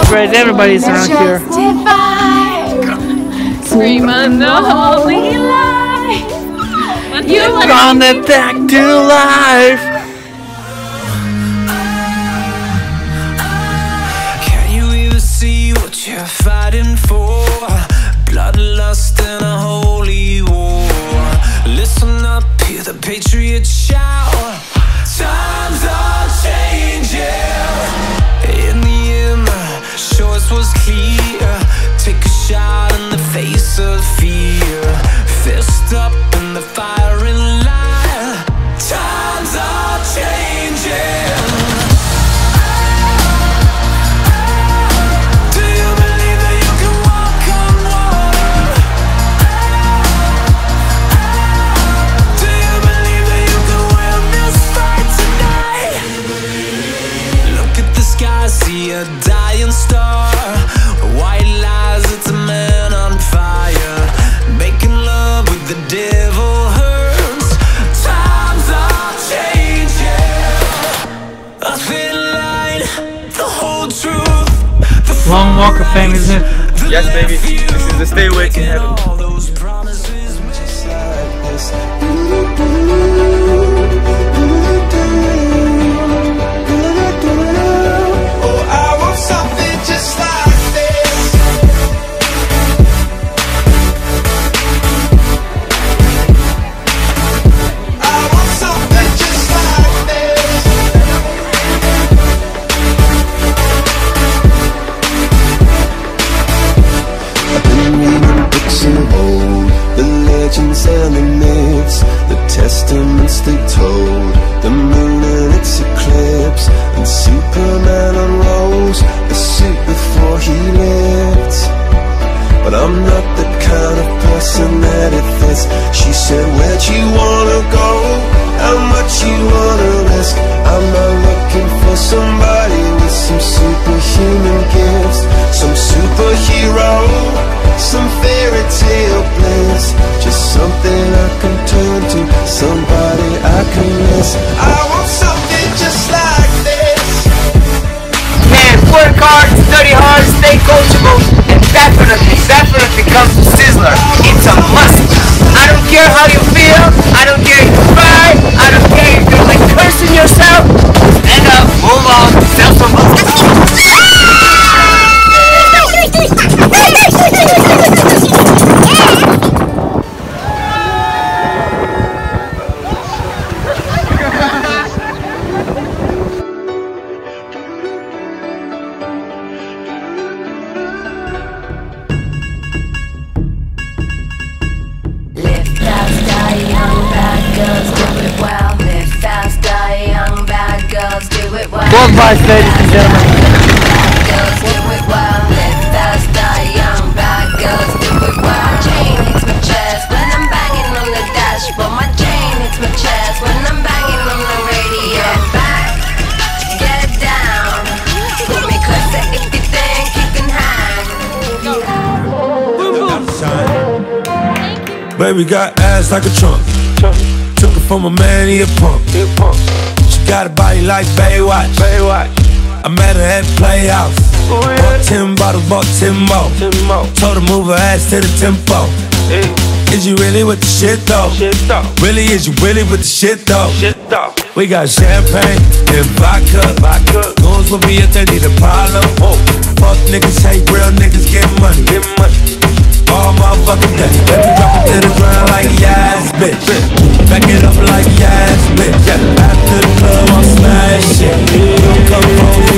celebrate. Everybody's around here. Scream on the holy light. You've gone back to life. Can you even see what you're fighting for? Bloodlust and a holy war. Listen up, hear the patriots shout. Times are changing. In the end, the choice was clear. Take a shot in the face of fear. Fist up in the firing line. Times are changing. Do you believe that you can walk on water? Do you believe that you can win this fight tonight? Look at the sky, see a dying star. White lies, it's a man on fire. Making love with the devil hurts. Times are changing. A thin line, the whole truth. Long walk of fame, isn't it? Yes, baby. This is the stairway to heaven. All those promises just like this. Oh, I want something just like this. I want something just like this. I've been reading books of old, the legends and the myths, the testaments they told, the moon and its eclipse, and Superman unrolls the suit before he lived. But I'm not the kind of person that it fits. She said, where'd you wanna go? How much you wanna risk? I'm not looking for somebody with some superhuman gifts, some superhero, some fairy tale bliss. Just something I can turn to, somebody I can miss. I want something just like this. Man, work hard, study hard, stay coachable, and definitely comes to Sizzler. It's a must. I don't care how you feel, I don't care if you cry, I don't care if you're like cursing yourself. Stand up, move on, sell some Walk by, ladies and gentlemen. Baby got ass like a trunk. Took it from a man, he a punk. She got a body like Baywatch. I met her at Playhouse. Bought 10 bottles, bought 10 more. Told her move her ass to the tempo. Is you really with the shit though? Really, is you really with the shit though? We got champagne and vodka. Goons will be if they need a problem. Fuck niggas, hate real niggas, get money. All motherfucking day. Let me drop it to the ground like yes, bitch. Back it up like yes, bitch. After the club, I'll smash it. Don't come home